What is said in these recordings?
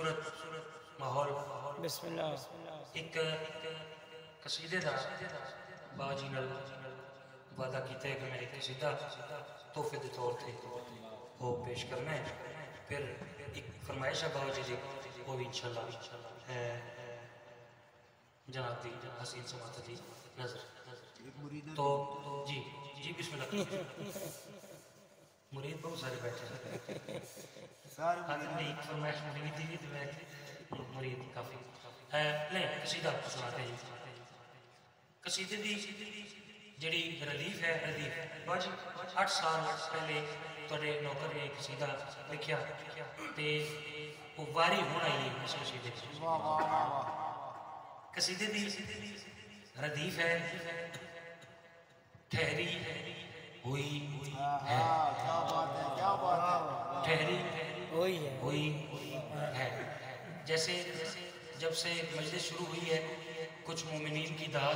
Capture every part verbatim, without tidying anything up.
खूबसूरत माहौल बिस्मिल्लाह एक कसीदे दा बाजी नाल वादा किया है कि मैं एक कसीदा तोहफे के तौर पर वो पेश करना है। फिर एक फरमाइश है बाबा जी वो भी इंशाल्लाह है जनाब दी हसीन समाता जी नजर तो जी जी बिस्मिल्लाह। मुरीद बहुत सारे बैठे हैं फरमाइश मुरीद दी मुरीद काफी है ले कसीदा सुनाते हैं। कसीदे दी जड़ी रलीफ है रलीफ बज अठ साल पहले थोड़े नौकर ने कसीदा लिखिया ते वो वारी होना ही उस कसीदे कसीदे दी रलीफ है ठहरी हुई है ठहरी हुई है हुई है। जैसे जब से मजलिस शुरू हुई है कुछ मोमिनीन की दाद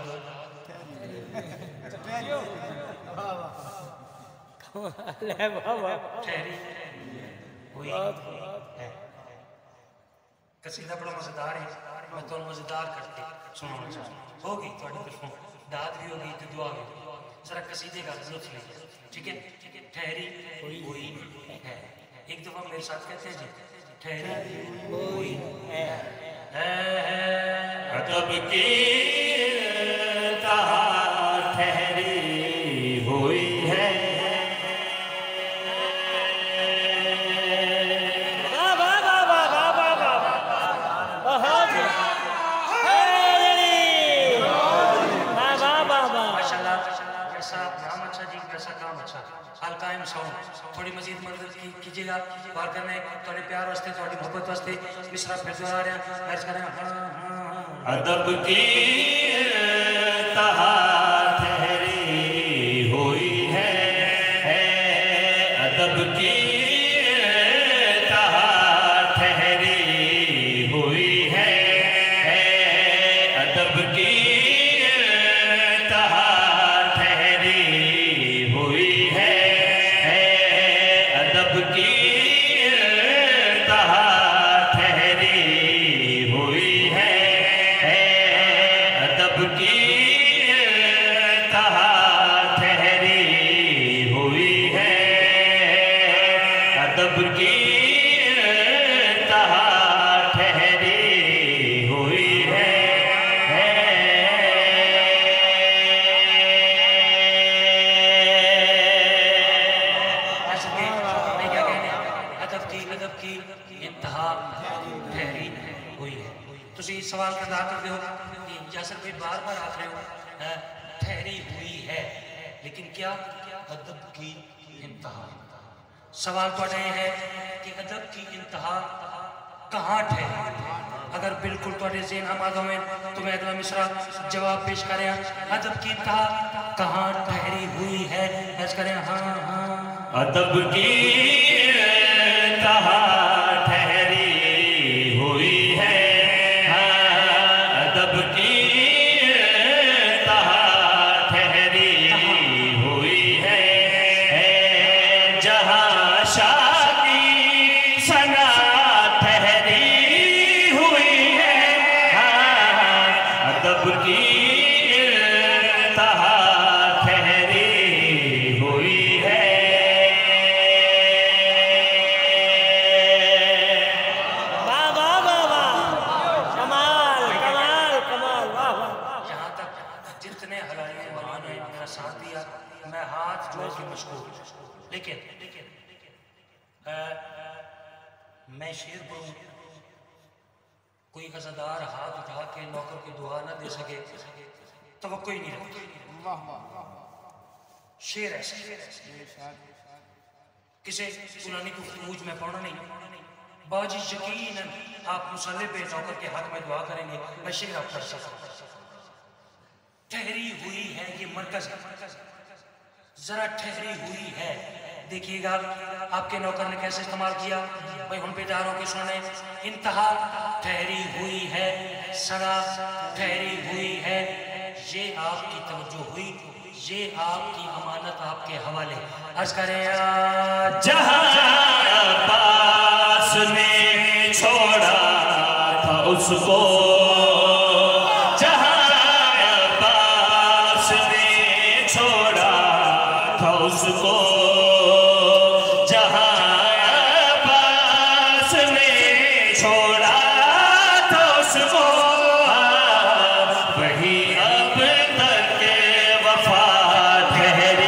ठहरी हुई है। कसीदा बड़ा मजेदार है मैं तो मजेदार करके सुनाना चाहूँ होगी थोड़ी तरफों दाद भी होगी तो दुआ भी जरा कसीदे का लुत्फ लीजिए ठीक है। ठहरी हुई है एक दफा मेरे साथ कहते हैं जी ठहरी हुई है अदब की कहा ठहरी हुई है माशाल्लाह जैसा नाम अच्छा जी वैसा काम अच्छा अलकायम साउंड थोड़ी मजीद मदद कीजिएगा बार करने थोड़े प्यार वास्ते थोड़ी मोहब्बत वास्ते मिसरा फिर दोहरा रहे हैं अर्ज कर रहे हैं अदब की कहा ठहरी हुई है अदब की कहा ठहरी हुई है अदब की कहा ठहरी हुई है अदब की कहा ठहरी हुई है अदब की कहा ठहरी हुई है अदब की कहा ठहरी हुई है ऐसे में मैं क्या कहने अदब की अदब की इंतहा ठहरी हुई है। तुसी सवाल करदा करते हो कि यासर भाई बार बार आख रहे हो हैं, ठहरी हुई है लेकिन क्या अदब की इंतहा। सवाल तो ये है कि अदब की इंतहा कहाँ ठहरी। अगर बिल्कुल थोड़े ज़हन आमाद होवें तो मैं अगला मिसरा जवाब पेश करें अदब की इंतहा कहाँ ठहरी हुई है ऐस करें हाँ हाँ अदब की कहा ठहरी हुई है अदब की कहा ठहरी हुई है जहाँ शादी सना ठहरी हुई है अदब की कहा ठहरी हुई है यहाँ तक जितने हलाली मौलाना ने मेरा साथ दिया मैं हाथ जोड़ के मशहूर लेकिन आ, मैं शेर पढ़ूं कोई अज़ादार हाथ उठा के नौकर की दुआ ना दे सके तो वो कोई नहीं रखती। शेर है किसे सुनानी को फूज में पढ़ना नहीं बाजी यकीनन आप मुसल्ले पे नौकर के हाथ में दुआ करेंगे मैं शेर आप कर सकता ठहरी हुई है ये मरकज जरा ठहरी हुई है। देखिएगा आपके नौकर ने कैसे इस्तेमाल किया भाई हम बेदारों के सुने इंतहा ठहरी हुई है सरा ठहरी हुई है ये आपकी तवज्जो हुई ये आपकी अमानत आपके हवाले अर्ज करें जहां अब्बास ने छोड़ा उसको जहाँ अब्बास ने छोड़ा था उसको, जहाँ अब्बास ने छोड़ा था उसको, वही अब तक वफा ठहरी।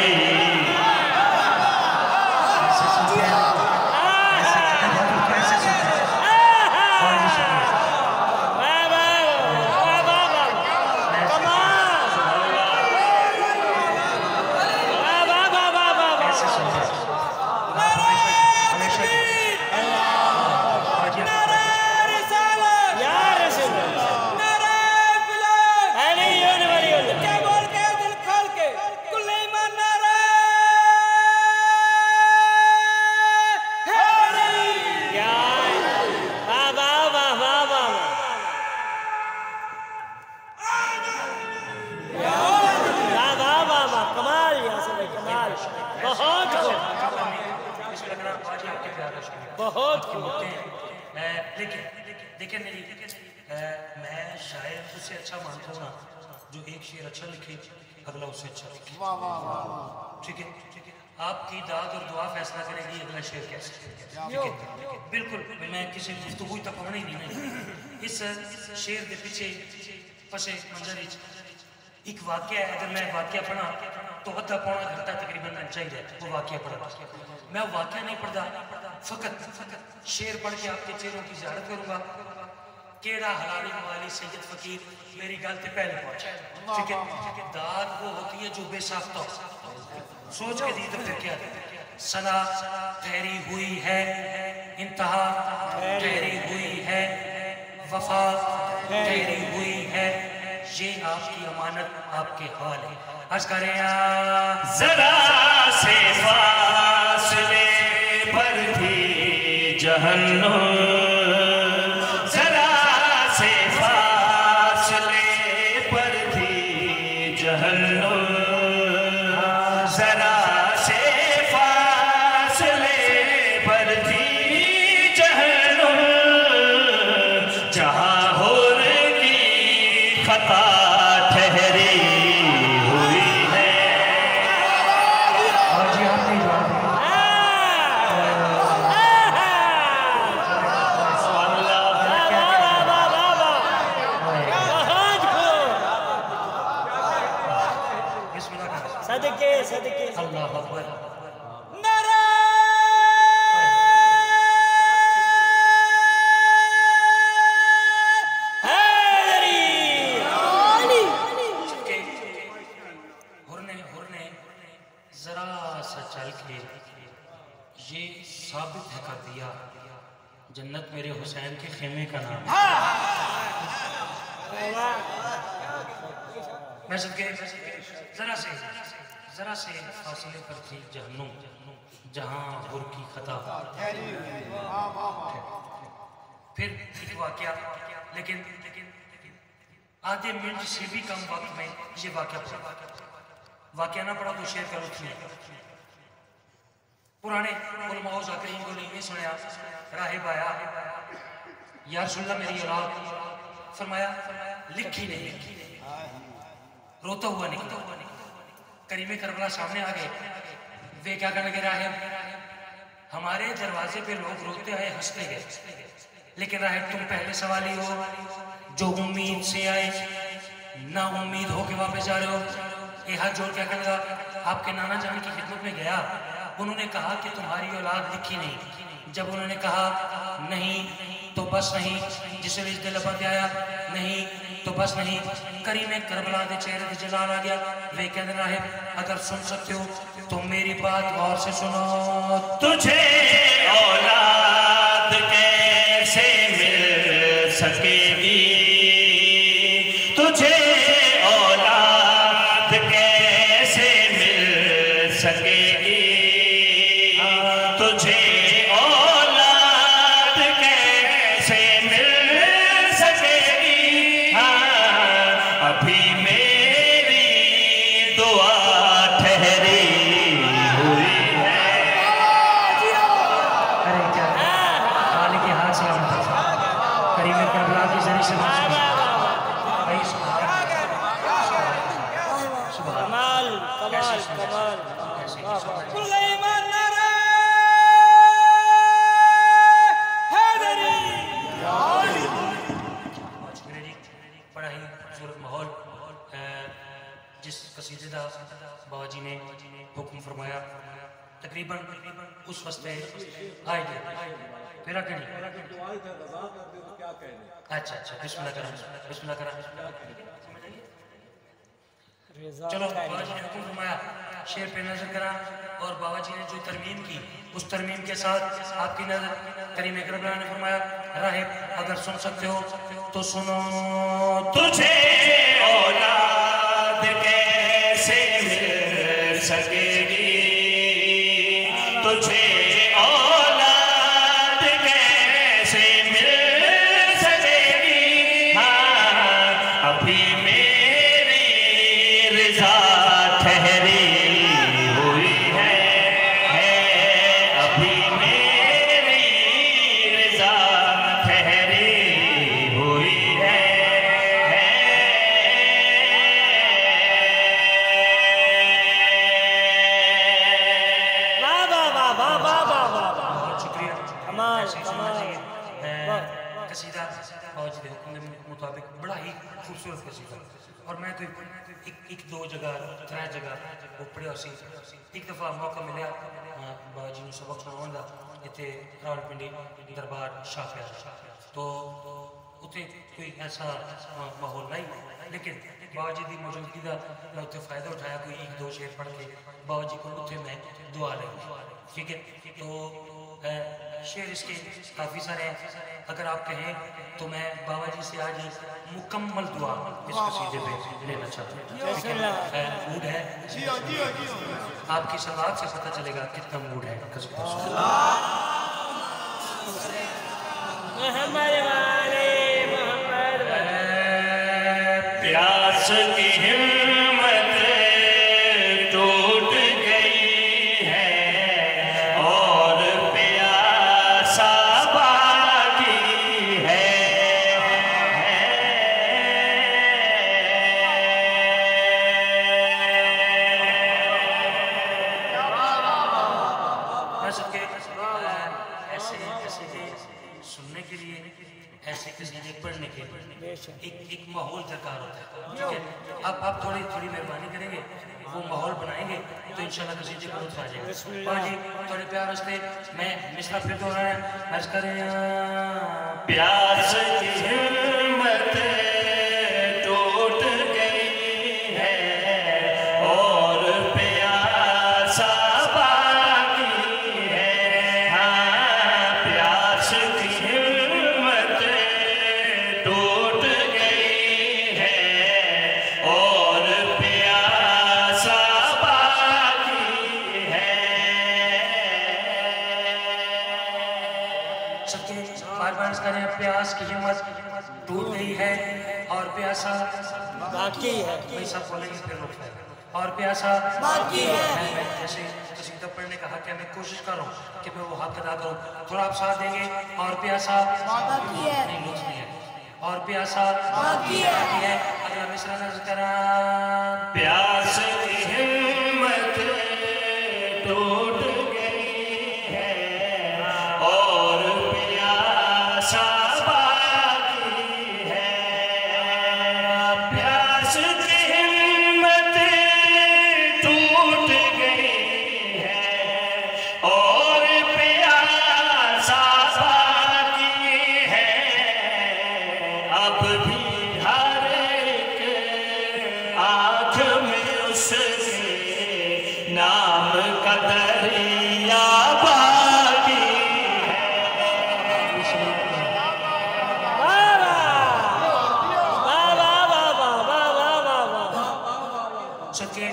बहुत लेकिन देखिए मेरी मैं शायद उससे अच्छा मानता हूँ ना जो एक शेर अच्छा लिखे अगला उससे अच्छा लिखे। ठीक है ठीक है, आपकी दाद और दुआ फैसला करेगी अगला शेर कैसे। ठीक है बिल्कुल, मैं किसी गुफ्तगू तक पहुँच ही नहीं। इस शेर के पीछे पसे मंजर एक वाक्य है, अगर मैं वाक्य पढ़ा तो अद्धा पौना घंटा तकरीबन चाहिए वो वाक्य पढ़ा। मैं वाक्य नहीं पढ़ता, फकत फकत शेर पढ़ के आपके चेहरों की ज़ियारत करूंगा। केड़ा हलाली वाली सैयद फकीर मेरी गल से पहले पहुंचा। ठीक है, दाद वो होती है जो बेसाख्ता हो, सोच के दी तो फिर क्या सना ठहरी हुई है, इंतहा ठहरी हुई है, वफा ठहरी हुई है, ये आपकी अमानत आपके हाल है। अर्ज करें जरा से फासले पर थी जहन्नुम, जरा से फासले पर थी जहन्नुम, जरा से फासले पर थी जहन्नुम, जहाँ होर की खता ठहरी हुई है। सदके सदके अल्लाह अकबर। जरा सा चल के ये साबित है कर दिया जन्नत मेरे हुसैन के खेमे का नाम। मैं सदके जरा से जरा से फासले पर थी जहन्नुम, जहाँ गुर की खता। फिर एक वाकया, लेकिन आधे मिनट से भी कम वक्त में ये वाकया पड़ा। वाकया ना पड़ा तो शेर का लुत्फ नहीं। पुराने उलमाओ ज़ाकिरीन को नहीं सुनाया, राहिब आया या रसूलल्लाह मेरी औलाद, फरमाया लिखी नहीं, रोता हुआ निकला। करीमे करबला सामने आ गए, वे क्या कहने लगे राहिब हमारे दरवाजे पे लोग रोते आए हंसते गए, लेकिन राहिब तुम पहले सवाली हो जो उम्मीद से आए ना उम्मीद हो के वापस जा रहे हो। ये हाथ जोड़ क्या कहने लगा, आपके नाना जान की खिदमत में गया, उन्होंने कहा कि तुम्हारी औलाद लिखी नहीं। जब उन्होंने कहा नहीं तो बस नहीं, जिसे इस दिल पर आया नहीं तो बस नहीं, करीमे करबला के चेहरे पे जलाल आ गया। वे कहने राहिब अगर सुन सकते हो तो मेरी बात गौर से सुनो। तुझे औलाद कैसे मिल सकेगी, तुझे औलाद कैसे मिल सकेगी, तुझे औलाद कैसे मिल सकेगी। हाँ, अभी मेरी दुआ ठहरी हुई है। अरे क्या मालिक के हाथ से करीम करबला की जरी से भाई सुभान सुभान कमाल कमाल कमाल सुलेमान नारे हैदरी बड़ा ही खूबसूरत माहौल जिस कसीदे का बाबा जी ने हुक्म फरमाया तकरीबन उस वस्ते आए थे फिर क्या अच्छा अच्छा बिस्मिल्लाह करा बिस्मिल्लाह करा चलो बाबा जी ने हुक्म फरमाया शेर पे नजर करा और बाबा जी ने जो तरमीम की उस तरमीम के साथ आपकी नजर करीम करबला ने फरमाया राहिब अगर सुन सकते हो तो सुनो तुझे औलाद कैसे मिल सकेगी तुझे औलाद कैसे मिल सकेगी हाँ अभी मेरी रज़ा ठहरी हुई है, है अभी मेरी रज़ा ठहरी हुई है, है वाह वाह वाह वाह वाह वाह वाह बहुत शुक्रिया कमाल ऐसे ही सुनना कमाल चाहिए कसीदा बाबा जी के हुक्म के मुताबिक बड़ा ही खूबसूरत कसीदा और मैं तो एक एक दो जगह त्रै जगह वो पढ़िया सी एक दफ़ा मौका मिला बाबा जी ने सबक सुनाने का इतने रावलपिंडी दरबार शाफिया तो उत्थे कोई ऐसा माहौल नहीं लेकिन बाबा जी की मौजूदगी का मैं उत्थे फ़ायदा उठाया कोई एक दो शेर पढ़ के बाबा जी को उत्थे मैं दुआ ली ठीक है तो शेर इसके काफ़ी सारे हैं अगर आप कहें तो मैं बाबा जी से आज मुकम्मल दुआ इस कसीदे पे लेना चाहता हूँ मूड है आपकी सलाह से पता चलेगा कितना मूड है मोहम्मद वाले मोहम्मद प्यास की हिम्मत टूट गई है और प्यासा बाकी है ऐसे ऐसे सुनने के लिए ऐसे कसीदे पढ़ने के लिए एक एक माहौल दरकार होता है ठीक है अब आप थोड़ी थोड़ी मेहरबानी करेंगे वो माहौल बनाएंगे तो इंशाल्लाह कसीदे को लुत्फ आ जाएगा बाजी थोड़े प्यार वास्ते मैं मिसरा फिर दोहरा है अर्ज करें प्यास की हिम्मत टूट गई है और प्यासा बाकी है हाँ प्यास की हिम्मत टूट गई है और प्यासा बाकी है सबके बार बार करें प्यास की हिम्मत टूट गई है और प्यासा बाकी है भाई सब बोलेंगे फिर रुक जाएगा और प्यासा बाकी है। मैं मैं जैसे कसीदा पढ़ने का हक है मैं कोशिश कर रहा हूँ कि मैं वो हक अदा करूँ थोड़ा आप साथ देंगे और प्यासा बाकी है। नहीं लुत्फ नहीं है और प्यासा बाकी है। है अगला मिसरा नजर करा प्यास की हिम्मत टूट गई है और प्यासा बाकी है प्यास की हिम्मत टूट गई है और प्यासा बाकी है अब भी हर एक आँख में उसके नाम का दरिया बाकी वाह वाह वाह वाह वाह वाह वाह वाह वाह सके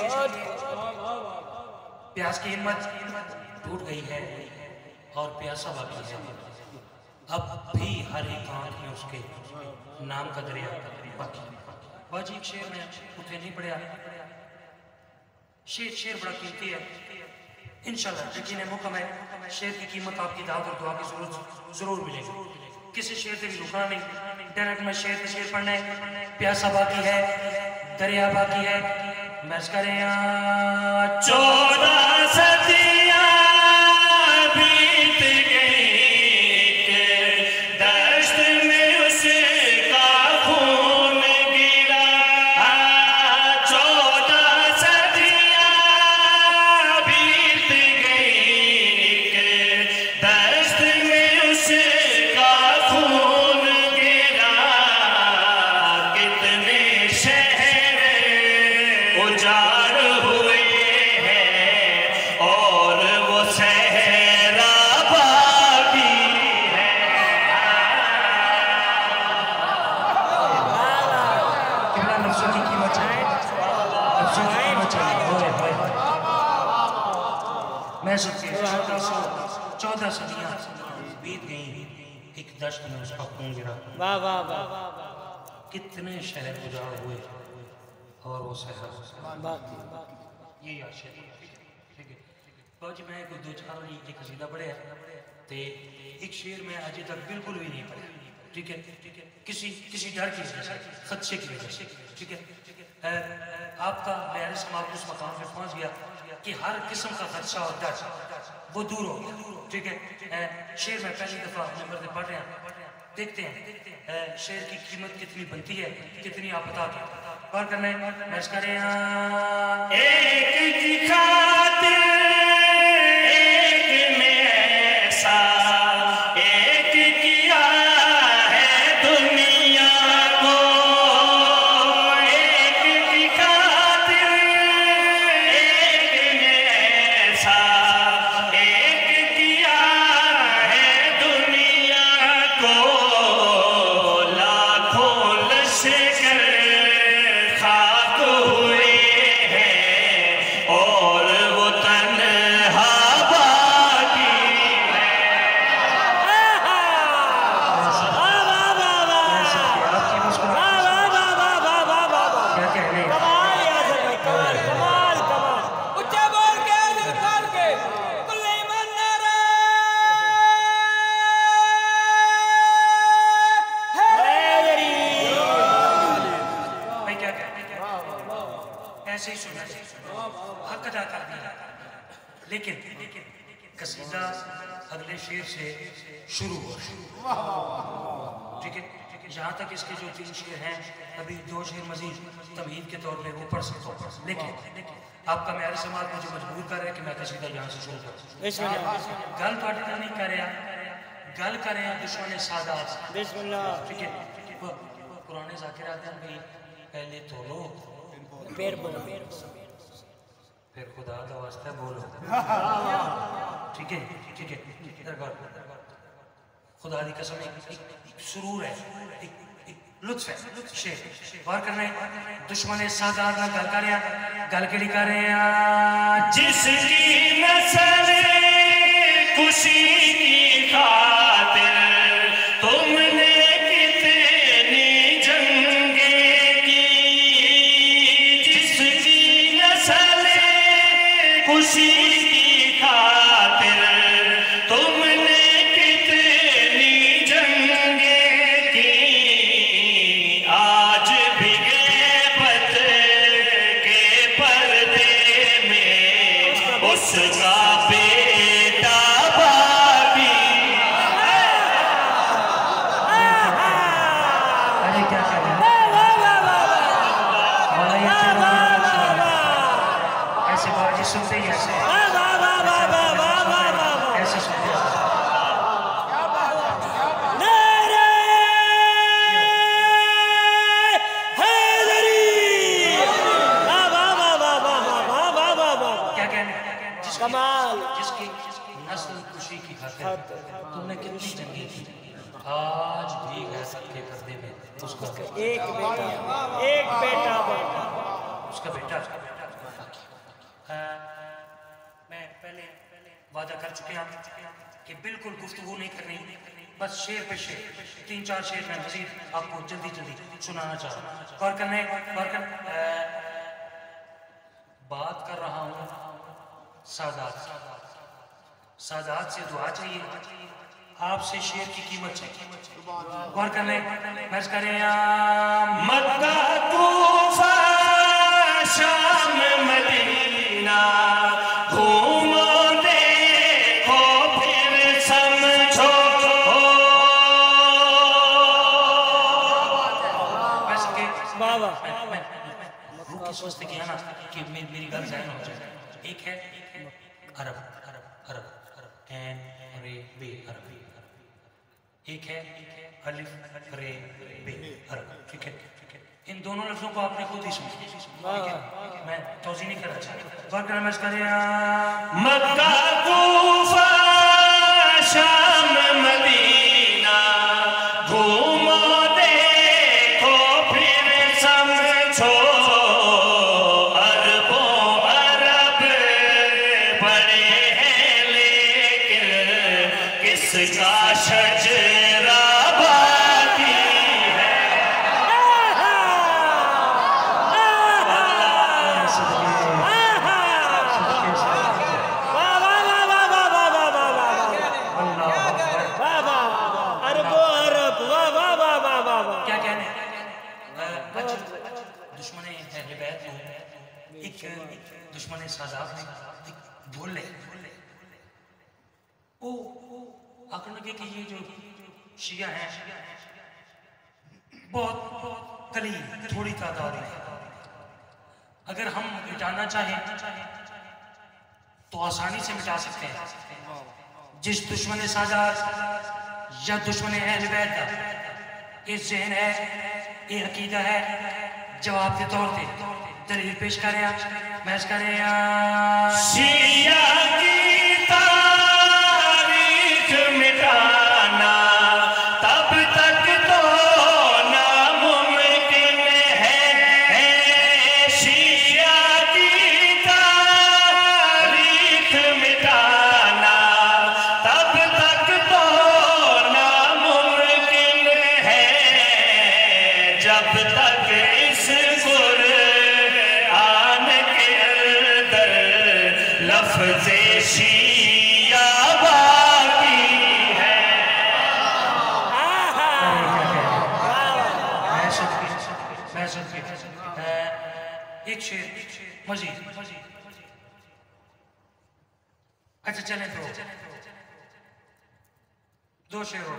प्यास की हिम्मत टूट गई है और प्यासा बाकी है अब भी हर एक आंख में उसके नाम का दरिया बाकी बाजी एक शेर में उठे नहीं पड़े शेर शेर बड़ा कीमती है इंशाल्लाह यकीन है मुकम है शेर की कीमत आपकी दावत और दुआ की जरूरत जरूर मिलेगी किसी शेर से भी रुकना नहीं, डायरेक्ट में शेर पे शेर पढ़ना है। प्यासा बाकी है, दरिया बाकी है, मैच करें चौदह सदियां बीत गई के दश्त में उसका खून गिरा। चौदह सदियां बीत गई के दश्त में उसका खून गिरा। कितने शहर उजाड़ हुए हैं और वो सहरा बाकी है। कितना नफ्सों की कीमत है, नफ्सों की कीमत है। होए होए मैं सोचती हूँ चौदह सौ चौदह सदियाँ बीत गई, एक दश्त में उसका खून गिरा। वाह वाह वाह वाह कितने शहर उजाड़ हुए और वो सहरा ये आशय ठीक है। आज मैं कोई दो चार एक कसीदा पढ़िया ते एक शेर में अजय तक बिल्कुल भी नहीं पढ़ा, ठीक है। किसी किसी डर की वजह से, खदशे की वजह से, ठीक है। आपका मेरे समाज उस मकाम पे पहुंच गया कि हर किस्म का खदशा और डर वो दूर हो गया, ठीक है। शेर में पहली दफा नंबर से पढ़ रहे हैं, देखते हैं शेर की कीमत कितनी बनती है, कितनी आप बता दो और करना है। मैच करें एक की खातिर एक में ऐसा एक किया है दुनिया को। एक की खातिर एक में ऐसा एक किया है दुनिया को। लाखों लश्कर खाक हुए हैं और वो तन्हा बाकी है। आपकी मुस्कुराहट क्या कहने हैं? भाई क्या कहने हैं? ऐसे ही सुना, हक अदा कर दिया। लेकिन कसीदा अगले शेर से शुरू हुआ, ठीक है। यहाँ तक इसके जो तीन शेर हैं, अभी दो शेर मजीद तमहीद के तौर पे वो पढ़ सकता हूँ, लेकिन आपका मेरे समाज मुझे मजबूर कर रहा है कि मैं कसीदा यहाँ से शुरू करूँ। गल थोड़े नाल नहीं कर रहा, गल कर रहे हैं दुश्मन सादात, ठीक है। वो पुराने जाकिर आते हैं भाई, पहले तो लो फिर खुदा का वास्ता बोलो, ठीक है ठीक है। इधर गौर, खुदा की कसम एक सुरूर है, एक एक लुत्फ है शेर। गौर करना है, दुश्मन सादात ना गल कर रहे हैं, गल केड़ी कर रहे हैं। जिसकी नस्ल खुशी की खातिर तुमने कितनी जंगें की। जिसकी नस्ल खुशी की खातिर तुमने कितनी जंगें की। आज भी गैबत के पर्दे में उसका बेटा बाकी। अरे क्या कर रहे हैं? वाला ये चलो ऐसे बाजी सुनते ही ऐसे ऐसे सुनते हैं। क्या कहने हैं? जिसकी- कमाल। जिसकी नस्ल खुशी की खातिर तुमने कितनी जंगी की, आज भी है सबके पर्दे में उसका एक बेटा एक बेटा उसका बेटा उसका बेटा हाँ, मैं पहले वादा कर चुके हैं कि बिल्कुल गुफ्तगू नहीं करनी, बस शेर पे शेर तीन चार शेर मैं मजीद आपको जल्दी जल्दी सुनाना चाह रहा हूँ। गौर करने गौर कर बात कर रहा हूँ सादात सादात से दुआ चाहिए, आपसे शेर की कीमत चाहिए। गौर कर लें, मैच करें मक्का कूफा शाम मदीना घूमो देखो फिर समझो। बाबा सोचते कि है ना कि मेरी मेरी गल जाहिर हो जाए। एक है अरब अरब अरब अरब एन रे बे अरब, एक है अलिफ रे बे अरब। ठीक है, इन दोनों लफ्जों को आपने खुद ही सुना, मैं तौज़ी नहीं करना चाहता। गौर करना मैच करें मक्का कूफा शाम मदीना घूमो देखो फिर समझो। इसका शजरा बाकी है। क्या कहने दुश्मन एक दुश्मन साजाब ने बोले ओ आखिर लगे कि ये जो शिया हैं बहुत कलील थोड़ी तादाद में, अगर हम मिटाना चाहें तो आसानी से मिटा सकते हैं। जिस दुश्मन साजाद या दुश्मन अहले बैत का ये ज़हन है, ये अकीदा है, जवाब के तौर पे दलील पेश करें, मैच करें शिया की तारीख मिटाना तब तक तो नामुमकिन है। शिया की तारीख मिटाना तब तक तो नामुमकिन है, जब तक इस कुरान के अंदर लफ्ज़ शिया बाकी है। एक शेर मजीद, अच्छा चलें दो दो शेर हो,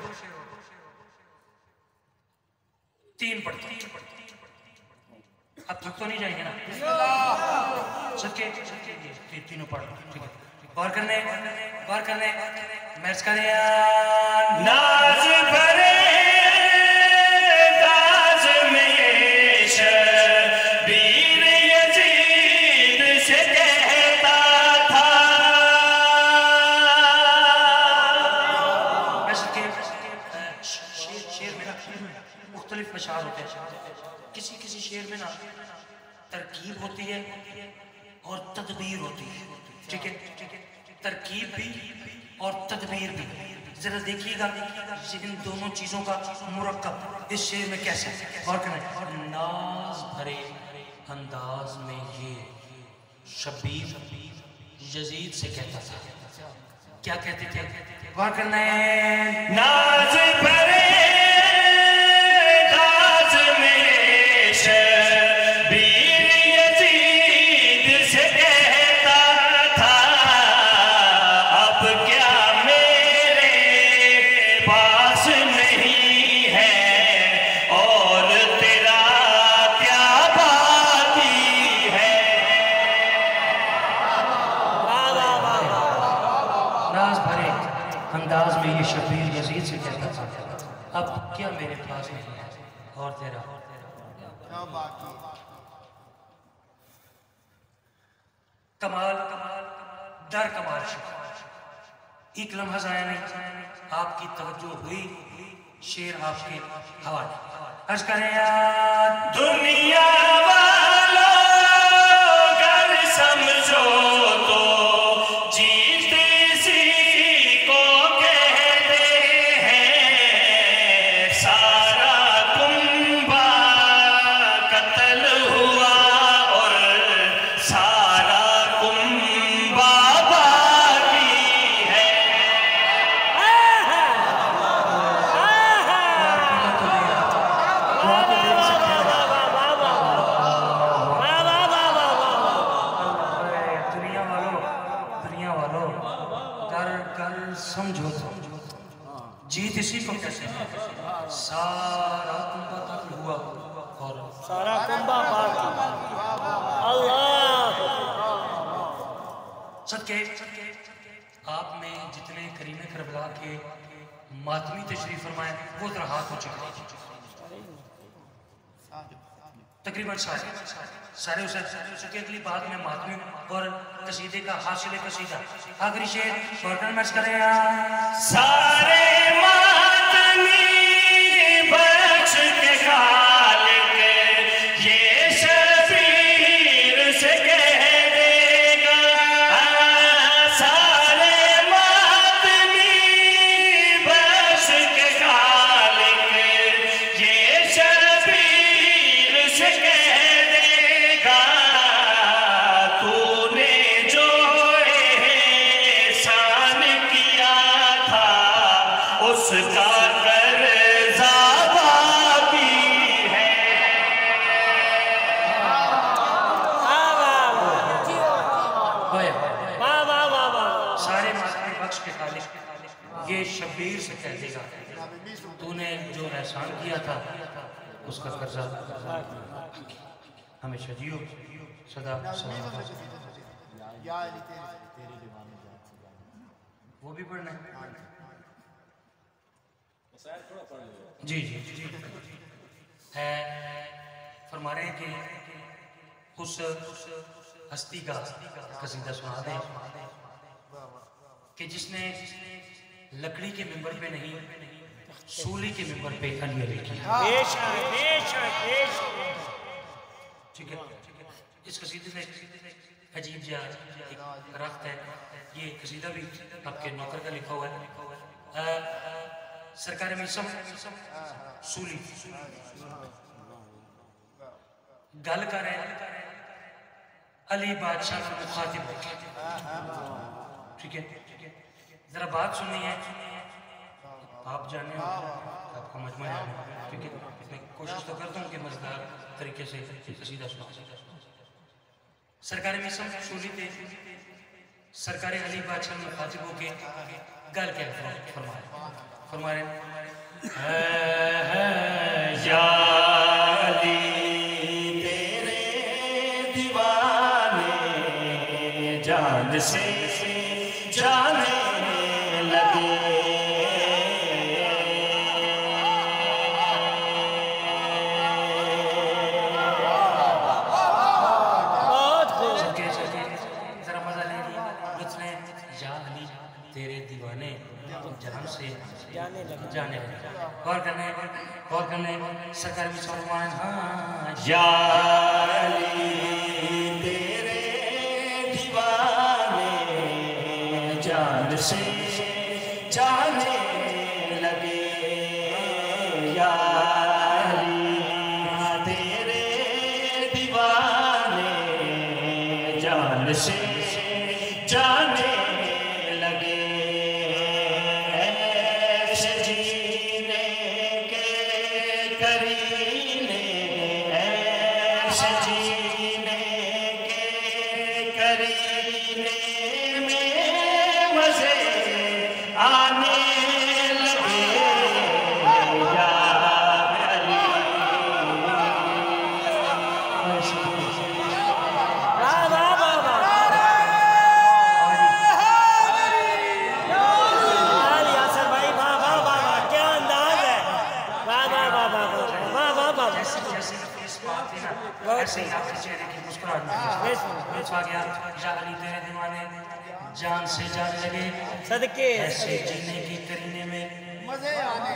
तीन पढ़ते अब थक तो नहीं जाएंगे ना? सबके तीनों पढ़, ठीक है। गौर करने गौर करने मैच करें नाज भरे दाज में शबीर यजीद से कहता था। वैसे के शेर शेर में ना मुख्तलिफ अशार होते हैं। किसी किसी शेर में ना तरकीब होती है और तदबीर होती है, ठीक है। तरकीब भी और तदबीर भी, जरा देखिएगा इन दोनों चीजों का मुरक्कब इस शेर में कैसे। गौर करें, नाज भरे अंदाज में ये शबीर यजीद से कहता था। क्या कहते थे? गौर करना है नाज भरे दाज में शबीर यजीद से कहता था। अब क्या मेरे पास नहीं है और तेरा क्या बाकी है। नाज भरे अंदाज में ये शबीर यजीद से कहता था, अब क्या मेरे पास नहीं है और तेरा क्या बाकी। कमाल दर कमाल एक लम्हा जाया नहीं, आपकी तवज्जो हुई, शेर आपके हवाले। अर्ज करें यार दुनिया वालों अगर समझो तो जीत इसी को कहते हैं। सारा कुंबा कत्ल हुआ और सारा कुंबा बाकी है। सारा कुंभा बाकी अल्लाह सदके आपने जितने करीमे करबला के मातमी तशरीफ फरमाए वो तरह हाथ हो चुके तकरीबन सारे सारे उसे चुके। अगली बात में मातमी और कसीदे का हासिल कसीदा आखिरी शेर परफॉर्मेंस करें सारे मातमी बख्श के खालिक ये शबीर से कह देगा। सारे मातमी बख्श के खालिक ये शबीर से कह देगा। तूने जो एहसान किया था उसका कर्जा बाकी है। वाह वाह वाह वाह सारे मातमी बख्श के खालिक ये शबीर से कह देगा तूने जो एहसान किया था उसका कर्जा हमेशा जियो सदा सलामत। वो भी पढ़ना है जी जी जी है। फरमा रहे हैं कि उस हस्ती का कसीदा सुना दें कि जिसने लकड़ी के मिंबर पे नहीं सूली के मिंबर पे अली अली किया। बेशक बेशक बेशक ठीक है इस कसीदे में अजीब जा एक रख्त है। ये कसीदा भी आपके नौकर का लिखा हुआ है। सरकार में सब सूली गल कर रहे अली बादशाह को मुखातिब ठीक है। जरा बात सुननी है आप जाने आपको मजमा जाने ठीक है। मैं कोशिश तो करता हूँ कि मजेदार तरीके से कसीदा सुना। सरकारी मिसम सूली थे सरकारी अली बादशाह मुखातिब होके गल क्या फरमाए फरमाए या अली तेरे दीवाने जान से जाने लगे। बहुत खूब सके सके जरा मजा ले उसने या अली तेरे दीवाने जान से जाने लगे जाने लगे। गौर करने गौर करने सरकार में फरमान हाँ या अली तेरे दीवाने जान से जाने लगे। या अली तेरे दीवाने जान से जाने लगे। ऐसे जीने के करीने ऐसे जीने के करीने में मजे आने लगे। या अली वाह वाह वाह वाह यार यासर भाई वाह वाह वाह वाह क्या अंदाज है। वाह वाह वाह वाह वाह वाह वाह वाह जैसे जैसे इस बात थी ना ऐसे ही आपके चेहरे की मुस्कुराहट आ गया या अली तेरे दीवाने जान से जाने लगे। सदके ऐसे जीने की करीने में मजे आने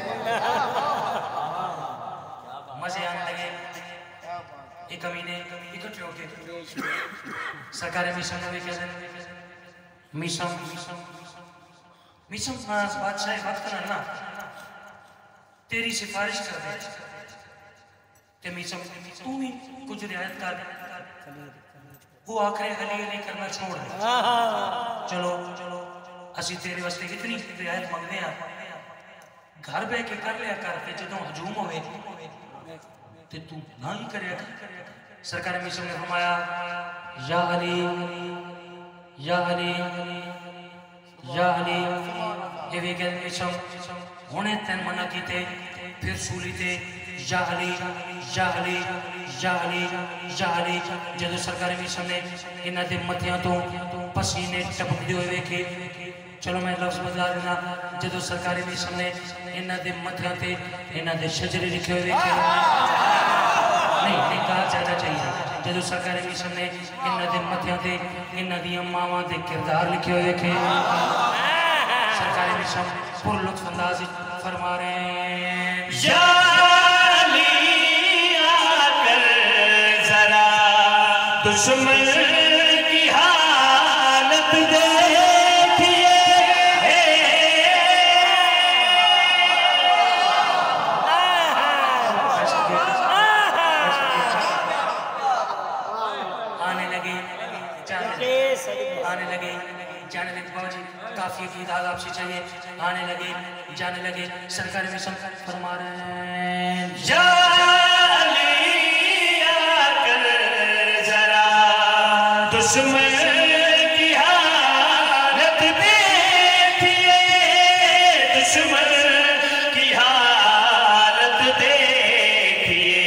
मजे आने लगे। एक कमीने इकट्ठे होके सरकारी मिशन में कहते हैं मिशन मिशन मिशन बादशाह बात करना ना तेरी सिफारिश कर दे ते मिशन तू ही कुछ रियायत कर वो आखिर अली अली करना छोड़ दे। चलो चलो असी तेरे वास्ते इतनी रियायत मंगते हैं घर बह के कर लिया कर ते जदों हजूम होवे ते तू ना ही करिया कर। सरकार मिशन ने फरमाया या अली या अली या अली ये भी कहते मिशन हुणे तेन मना कीते फिर सूली ते या अली या अली या अली या अली जदों सरकार मिशन ने इन्हां दे मत्थियां तो पसीने टपकदे होए वेखे चलो मैं लफ्ज बदला देना जदों सरकारी मिशन ने इन्हां दे मत्थियां ते इन्हां दे शजरे लिखे हुए वेखे नहीं नहीं कहा जाना चाहिए जदों सरकारी मिशन ने इन्हां दे मत्थियां ते इन्हां दी मावां दे किरदार लिखे हुए वेखे सरकारी मिशन पुर लुत्फ अंदाज फरमा रहे हैं या अली आकर जरा दुश्मन की हालत देखिए आने लगे आने लगे जाने लगे बाबूजी काफी की आदाब से चाहिए आने लगे जाने लगे सरकारी मिशन फरमा रहे हैं या अली आकर जरा दुश्मन की हालत देखिए दुश्मन की हालत देखिए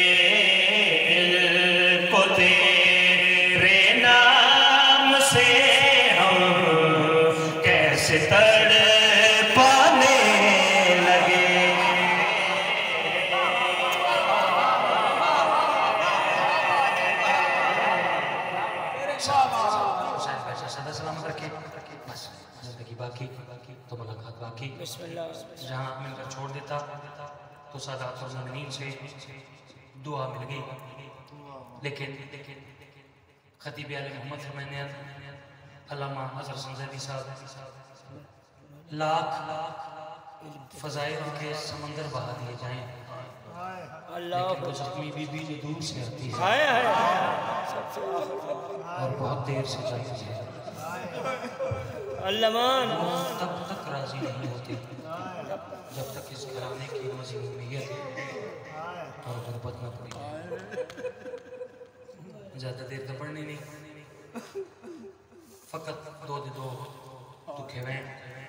को तेरे नाम से हम कैसे तड़ पाने लगे सदा सलामत रखे बस जिंदगी बाकी तो मुलाकात बाकी जहाँ मिलकर छोड़ देता तो सादात और ज़मीन से दुआ मिल गई लेकिन खतीब आले मोहम्मद फरमाने अल्लामा अज़हर संज़री साहब लाख फजाइल के समंदर बहा दिए जाएं लेकिन वो जख्मी बीबी जो दूर से आती है और बहुत देर से जाती है वो तब तक राजी नहीं होती जब तक इस घराने की मज़लूमियत और गुर्बत न पड़ी ज़्यादा देर तो पढ़नी नहीं फ़कत दो दे दो दुखे वैन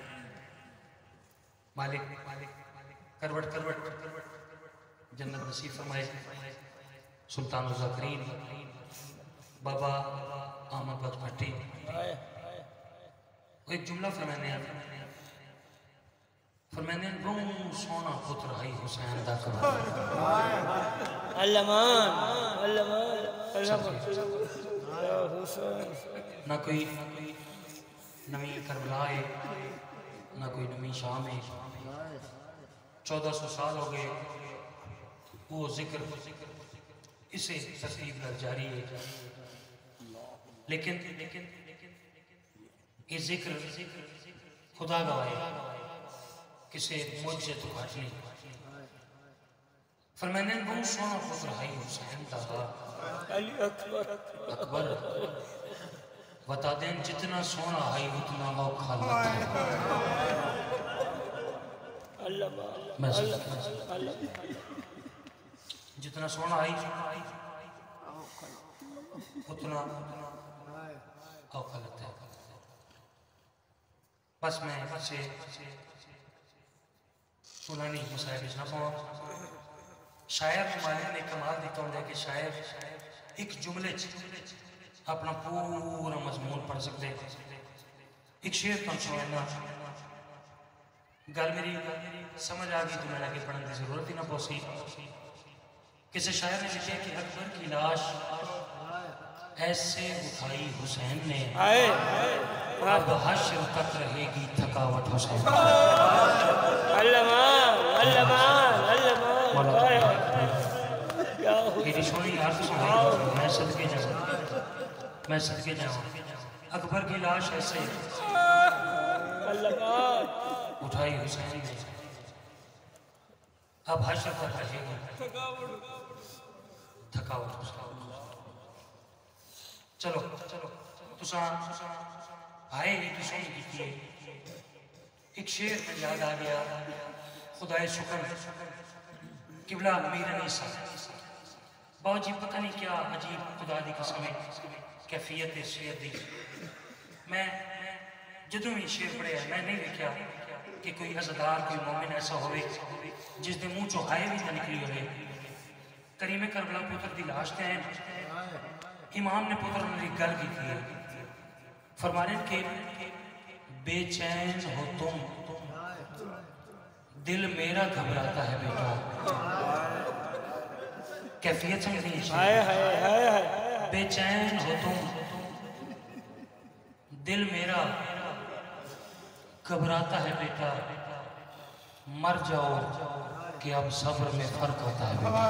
मालिक करवट करवट जन्नत नसीब फरमाए सुल्तान ज़ाकरीन बाबा अहमद बख्श भट्टी एक जुमला फरमाने फरमाने बहु सोना पुत्र आई हुसैन दा कमाल अल्लामान अल्लामान अल्लामान या हुसैन ना कोई नवी करबला है ना कोई नवी शाम है चौदह सौ साल हो गए वो जिक्र इसे तरतीब पर जारी है लेकिन ये जिक्र खुदा गवाए किसे मुझसे तो घट नहीं फरमाने बहुत सोना पुत्र है हुसैन दा अली अकबर अकबर बता दें जितना सोना है उतना औखा लगता है अल्लाह अल्लाह जितना सोना है उतना औखा लगता है बस मैं से पुरानी मुसाहिब ना पाऊँ शायर मालिक ने कमाल दिता होंगे कि शायर एक जुमले अपना पूरा मजमून पढ़ सकते एक शेर तो सुनना गल मेरी समझ आ गई तो मैं आगे पढ़ने की जरूरत ही ना पहुंची किसी शायर ने लिखा कि अकबर की लाश ऐसे उठाई हुसैन ने अब हश्र तक रहेगी थकावट हुसैन अल्लामान अल्लामान अल्लामान मेरी सोनी यार तो सुनाई मैं सदके जाऊँ मैं सदके जाऊँ अकबर की लाश ऐसे अल्लामान उठाई हुसैन ने अब हश्र तक रहेगी थकावट हुसैन चलो चलो तुसा भाई ने तो सही की एक शेर में याद आ गया खुदाए शुक्र किबला मीर अनीसा बाजी पता नहीं क्या अजीब खुदा दी कसम है कैफियत शेर दी मैं जदों भी शेर पढ़िया मैं नहीं लिखा कि कोई अज़दार कोई मोमिन ऐसा होवे जिसके मुंह चो हाय भी ना निकली होवे। करीमे करबला पुत्र की लाश ते हैं, इमाम ने पुत्र ने एक गल की थी, फरमा रहे कि बेचैन हो तुम, दिल मेरा घबराता है बेटा। कैफियत समझ नहीं है। बेचैन हो तुम, दिल मेरा घबराता है बेटा, मर जाओ कि अब सब्र में फर्क होता है बेटा।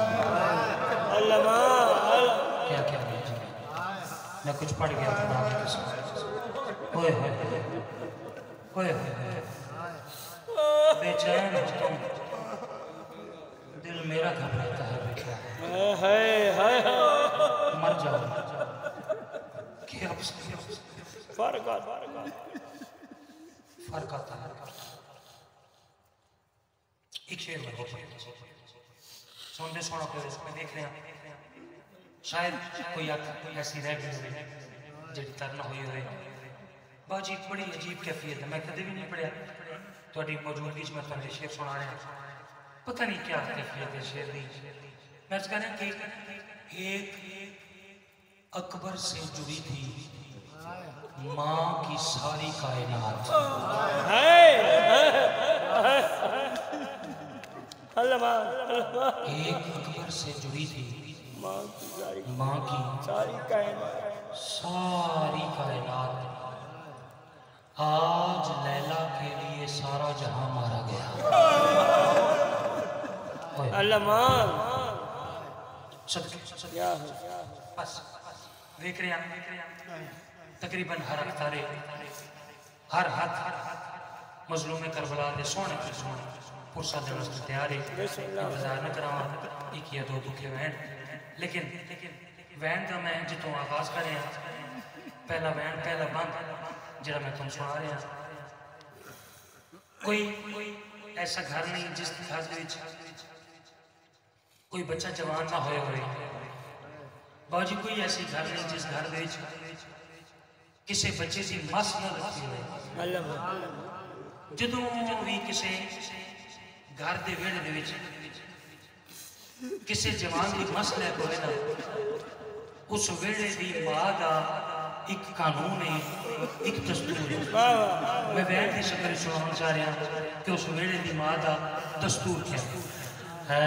क्या क्या जी, मैं कुछ पढ़ गया था आपकी कसम। ओए होए ओए होए, बेचैन हो तुम, दिल मेरा घबराता है बेटा, मर जाओ कि अब फर्क फर्क आता है। एक शेर में सुनते सुनो के उसमें देख रहे हैं शायद कोई कोई ऐसी रह गई हो जी तरना हुई हो। बाजी बड़ी अजीब कैफियत है, मैं कभी भी नहीं पढ़िया, थोड़ी मौजूदगी में तुम शेर सुना रहे हैं, पता नहीं क्या कैफियत है शेर की। मैं कह रहा कि एक अकबर से जुड़ी थी माँ की सारी कायनात, एक अकबर से जुड़ी थी माँ की सारी कायनात, सारी कायनात। आज लैला के लिए सारा जहां मारा गया। बस देख रहे हैं तकरीबन हर अख्तारे हर हाथ मजलूम करबला दे सोने के सोने पुरसा दे वास्ते तैयार है। इंतजार न करावा एक या दो दुखे वैन, लेकिन वैन का मैं जितों आगाज कर रहा पहला वैन पहला बंद जरा मैं तुम सुना रहा। कोई ऐसा घर नहीं जिस घर कोई बच्चा जवान ना होए होए। बाजी कोई ऐसी घर नहीं जिस घर किसी बच्चे की मस न रखी हो। जदों भी किसी घर के वेड़े किसी जवान की मस लै होए ना, उस वेड़े की मां का एक कानून है, एक दस्तूर है। मैं वैन की शक्ल सुनाना चाह रहा कि उस वेड़े की मां का दस्तूर क्या है।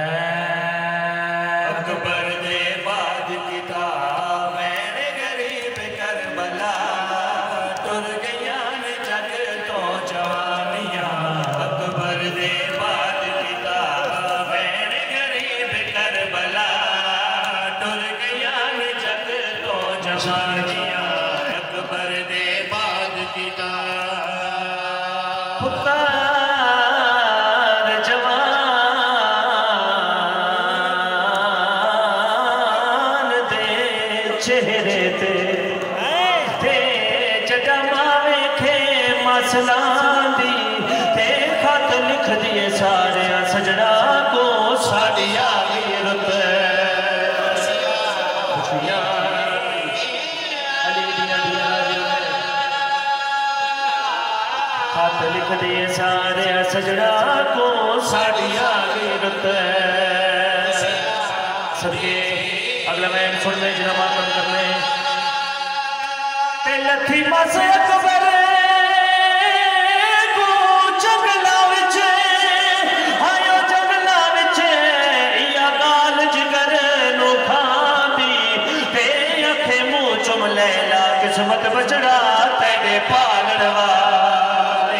अकबर दे बाद किताब मैंने गरीब करबला, टुर गया ने जग तो जवानियां। अकबर दे बाद किताब मैंने गरीब करबला, टुर गया ने जग तो जवानियां। अकबर दे बाद किताब पुकार जवान दे चेहरे ते ते जगमा वेखे मसला दी ते खत लिख दिए सारे सजना को साड़िया वीरत खत लिख दिए सारे सजना को साड़िया वीरत। सदके अगला मैं सुन ले जिना मातम कर ले ते लथी मस अकबर को जंगला विच आयो जंगला विच या गाल जिगर नो खांदी ते अखे मुंह चुम लैला किस्मत बचड़ा तेरे पालण वाले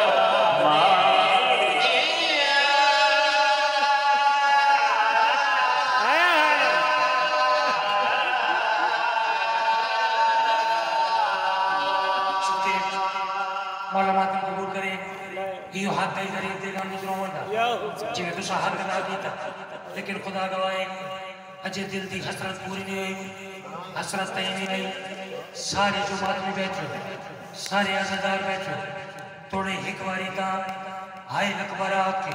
मौला मातम कबूल करे। यो हाथ दई करी ते गानी सुनावंदा जिवें तुसा हक अदा कीता, लेकिन खुदा गवाए अजे दिल दी हसरत पूरी नहीं हुई। हसरत तई नहीं रही। सारे जुमात में बैठो, सारे अज़ादार बैठो, थोड़े एक बारी ता हाय अकबर आके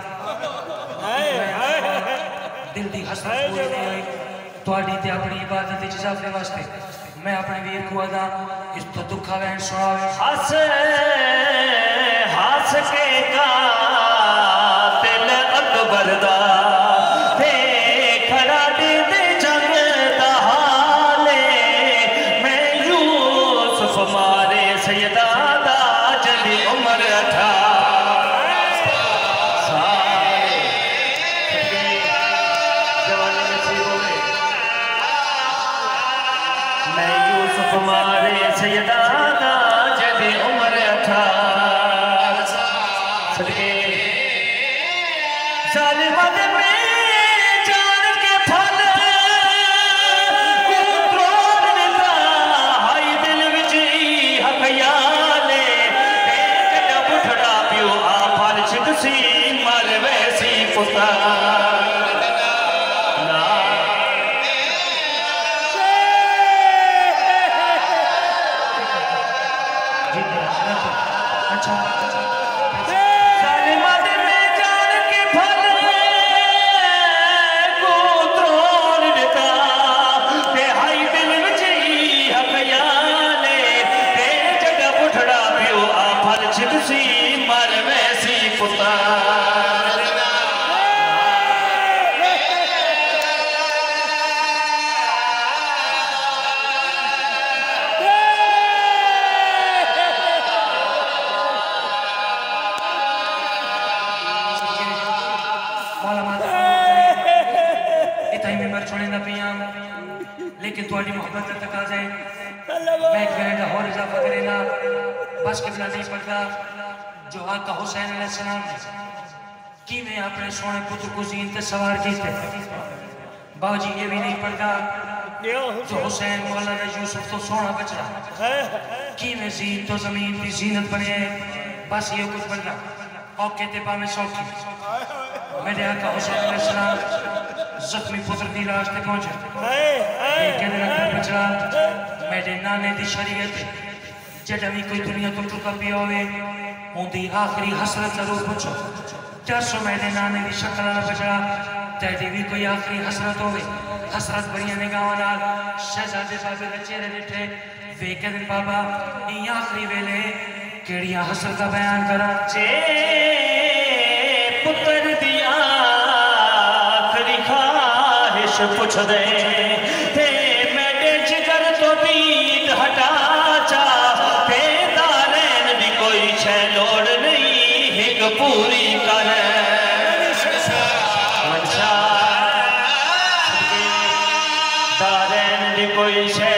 दिल दी हसरत पूरी नहीं हुई। थोड़ी ते अपनी इबादत च इजाफे वास्ते मैं अपने वीर को अदा इस तो दुखा वैन सुनावे। हस हस के का बरदा ते खड़ा दे दे जंग दा हाले मैं यूसुफ मारे सैयदा दा जदी उम्र अठारह साल जवानी नसीब होवे मैं यूसुफ मारे सैयदा दा जदी उम्र अठारह सदके जालिमा दे में जान के फल त्रोड़ दिता हाई दिल विच हकयाले जड़ा बुढ़ड़ा पियो आ फल छिदसी मर वैसी पुता मर वैसी पुता लेकिन थोड़ी मोहब्बत का तकाजा है मैं एक मिनट और इजाफा करेगा बस किबला नहीं पड़ता जो आका हुसैन अलैहिस्सलाम कि मैं अपने सोने पुत्र को जीन पे सवार कीते बाजी ये भी नहीं पड़ता जो हुसैन मौलाना यूसुफ तो सोना बचड़ा कि मैं जीन तो जमीन की जीनत बने बस ये कुछ पड़ता औके ते पा में सौखी मेरे आका हुसैन अलैहिस्सलाम जख्मी पुत्र की लाश तक पहुंचे बचड़ा मेरे नाने की शरीयत जड़ा भी कोई दुनिया तो टुका पिया होवे उनकी आखिरी हसरत जरूर पूछो दसो मेरे नाने की शक्ल वाला बचड़ा तेरी भी कोई आखिरी हसरत होवे हसरत बड़िया निगाहां नाल शहजादे बाबे दे चेहरे डिठे वेखे दिन बाबा ई आखिरी वेले केड़ियां हसरत का बयान करा जे पुत्र दी आखिरी ख्वाहिश पुछ दे ते मेरे जिगर तो दीद हटा चा ते दारैन दी कोई शै लोड़ नहीं हिक पूरी कर दारैन दी कोई शै